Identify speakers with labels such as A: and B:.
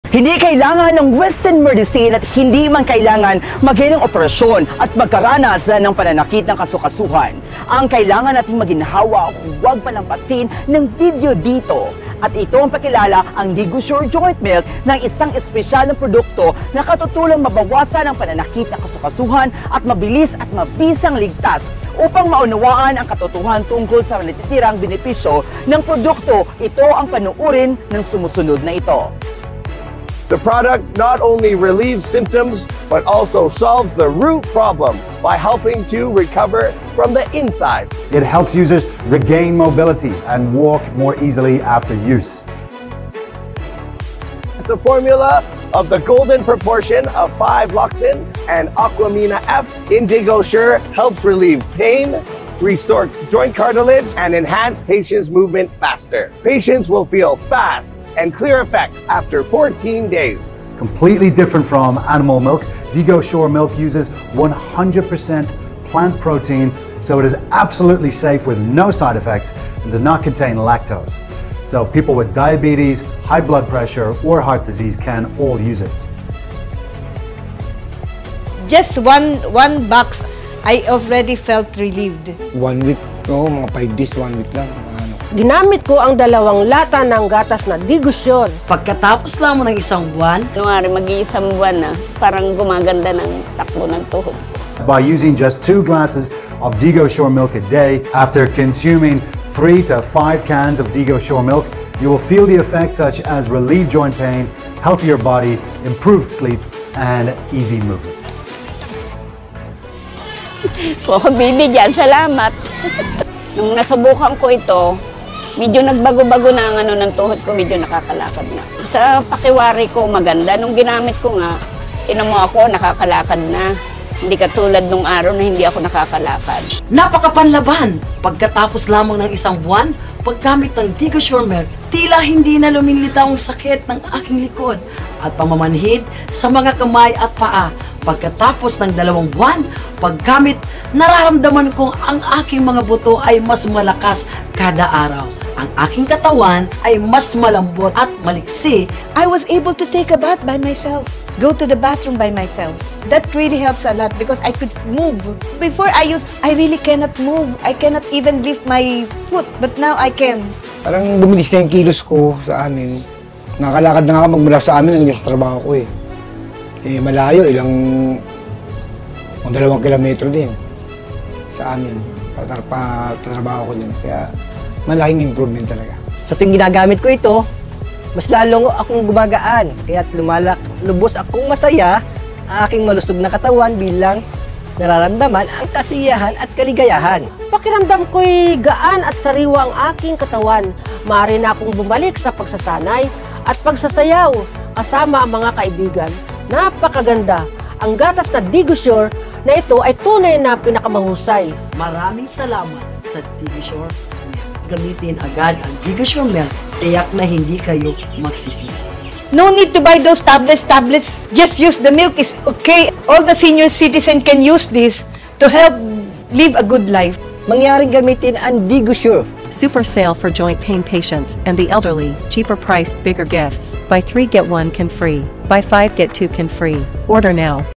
A: Hindi kailangan ng Western medicine at hindi man kailangan maging ng operasyon at magkaranas ng pananakit ng kasukasuhan. Ang kailangan nating maginhawa o huwag palampasin ng video dito. At ito ang pakilala ang Digosure Joint Milk ng isang espesyal na produkto na katutulong mabawasan ang pananakit ng kasukasuhan at mabilis at mabisang ligtas upang maunawaan ang katotohanan tungkol sa natitirang benepisyo ng produkto. Ito ang panuurin ng sumusunod na ito.
B: The product not only relieves symptoms, but also solves the root problem by helping to recover from the inside.
C: It helps users regain mobility and walk more easily after use.
B: The formula of the golden proportion of 5-Loxin and Aquamina F in Digosure helps relieve pain, restore joint cartilage, and enhance patients' movement faster. Patients will feel fast and clear effects after 14 days.
C: Completely different from animal milk, Digosure milk uses 100% plant protein, so it is absolutely safe with no side effects and does not contain lactose. So people with diabetes, high blood pressure, or heart disease can all use it.
D: Just one box, I already felt relieved.
E: 1 week, no, mga 5 days, 1 week lang.
F: Ginamit ko ang 2 lata ng gatas na Digosure.
G: Pagkatapos lang ng isang buwan,
H: Kunwari, mag-iisang buwan na, parang gumaganda ng takbo ng tuhod.
C: By using just 2 glasses of Digosure milk a day, after consuming 3 to 5 cans of Digosure milk, you will feel the effects such as relieved joint pain, healthier body, improved sleep, and easy movement.
H: Kung bibigyan, salamat. Nung nasubukan ko ito, medyo nagbago-bago na ang ng tuhod ko, medyo nakakalakad na. Sa pakiwari ko maganda, nung ginamit ko nga, mo ako, nakakalakad na. Hindi katulad nung araw na hindi ako nakakalakad.
G: napakapanlaban. Pagkatapos lamang ng isang buwan, paggamit ng Digosure milk, tila hindi na lumilitaw ang sakit ng aking likod at pamamanhid sa mga kamay at paa. Pagkatapos ng 2 buwan, paggamit, nararamdaman kong ang aking mga buto ay mas malakas kada araw. Ang aking katawan ay mas malambot at maliksi.
D: I was able to take a bath by myself, go to the bathroom by myself. That really helps a lot because I could move. Before I really cannot move. I cannot even lift my foot, but now I can.
E: Parang bumilis na yung kilos ko sa amin. Nakakalakad na nga magmula sa amin, nangyas trabaho ko eh. Malayo, ilang 2 kilometro din sa amin. Patrabaho ko din. Kaya malaking improvement talaga.
I: Sa tuwing ginagamit ko ito, mas lalong akong gumagaan. Kaya lubos akong masaya ang aking malusog na katawan bilang nararamdaman ang kasiyahan at kaligayahan.
F: Pakiramdam ko'y gaan at sariwa ang aking katawan. Maaari na akong bumalik sa pagsasanay at pagsasayaw kasama ang mga kaibigan. Napakaganda! Ang gatas na Digosure na ito ay tunay na pinakamahusay.
G: Maraming salamat sa Digosure. Gamitin agad ang Digosure milk, tiyak na hindi kayo magsisisi.
D: No need to buy those tablets. Just use the milk is okay. All the senior citizens can use this to help live a good life.
I: Mangyaring gamitin ang Digosure.
J: Super sale for joint pain patients and the elderly. Cheaper price, bigger gifts. Buy 3 get 1 can free. Buy 5 get 2 can free. Order now.